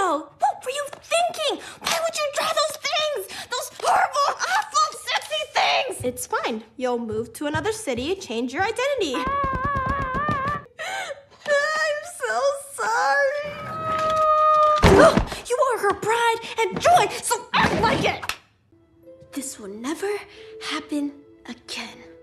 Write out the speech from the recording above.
video. What were you thinking? Why would you draw those things? Those horrible, awful, sexy things. It's fine. You'll move to another city, change your identity. I'm so sorry. You are her pride and joy, so act like it. This will never happen again.